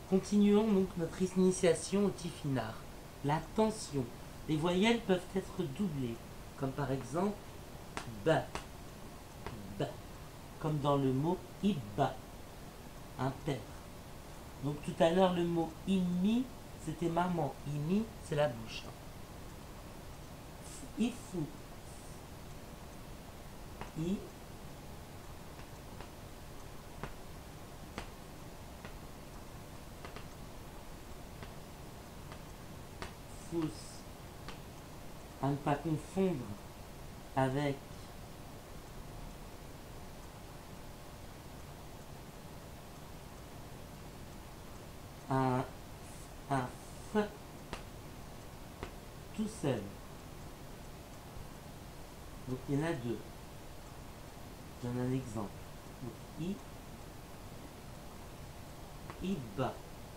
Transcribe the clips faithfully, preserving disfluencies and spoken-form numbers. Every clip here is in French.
Continuons donc notre initiation au tifinagh. La tension. Les voyelles peuvent être doublées, comme par exemple b, b, comme dans le mot ibba, un père. Donc tout à l'heure le mot imi, c'était maman. Imi, c'est la bouche. Ifu, i, fous, à ne pas confondre avec un, un f tout seul. Donc il y en a deux. Je donne un exemple. Donc i, iba,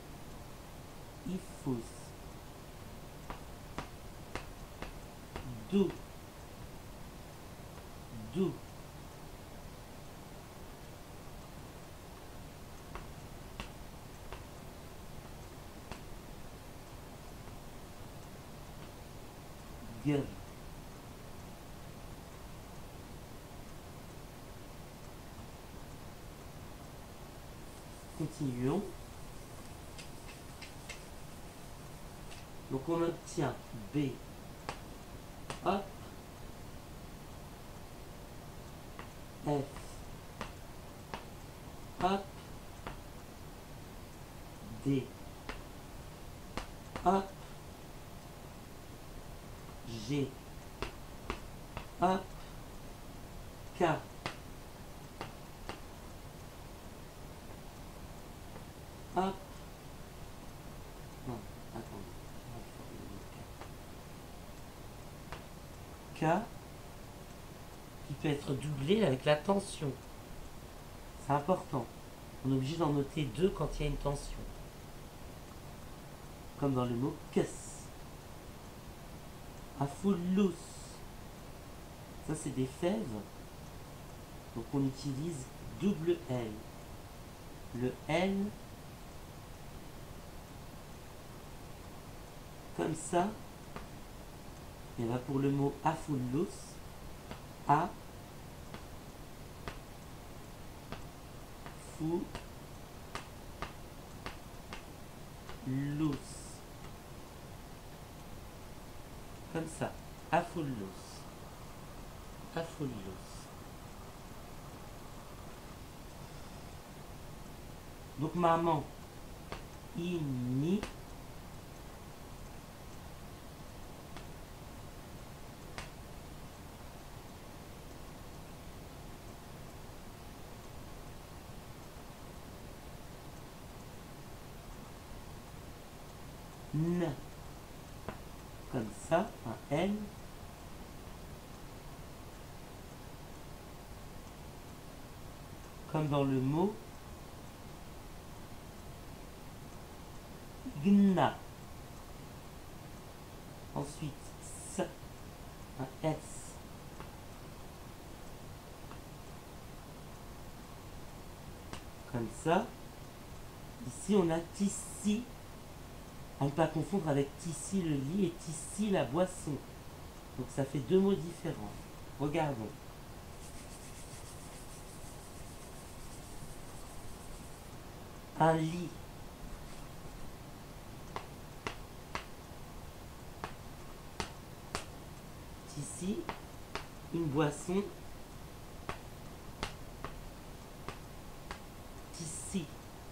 ifus, do, do. Gueule. Continuons. Donc on obtient B, hop, F, hop, D, hop, G, hop, K, hop, non, attendez, K, qui peut être doublé avec la tension. C'est important. On est obligé d'en noter deux quand il y a une tension. Comme dans le mot kes. Afoulous. Ça, c'est des fèves. Donc, on utilise double L. Le L, comme ça. Et là, pour le mot afoulous, A, fou, lous. Comme ça. Afoulous. Afoulous. Donc maman, ini, n, comme ça, un N, comme dans le mot gna. Ensuite, s, un S. Comme ça. Ici, on a tissi, à ne pas confondre avec tissi le lit et tissi la boisson. Donc ça fait deux mots différents. Regardons. Un lit. Tissi, une boisson. Tissi.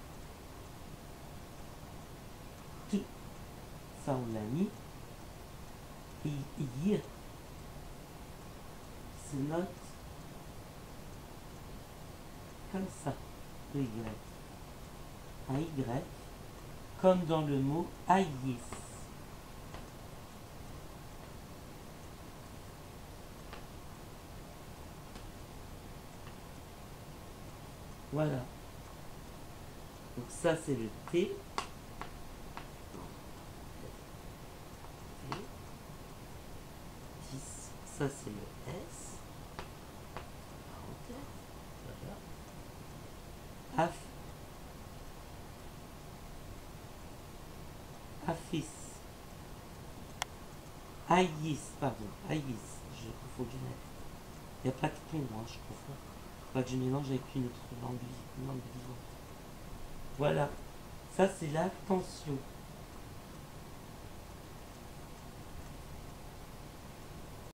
Tout. Ça, on l'a mis. Et y se note comme ça. Le Y. Un Y. Comme dans le mot aïs. Voilà. Donc ça c'est le T. Ça c'est le S. Voilà. Af. Office. Aïs, pardon, Aïs. Je confonds du net. Il n'y a pas de pont, hein, je confonds. Pas que je mélange avec une autre langue, une langue vivante. Voilà. Ça, c'est l'attention.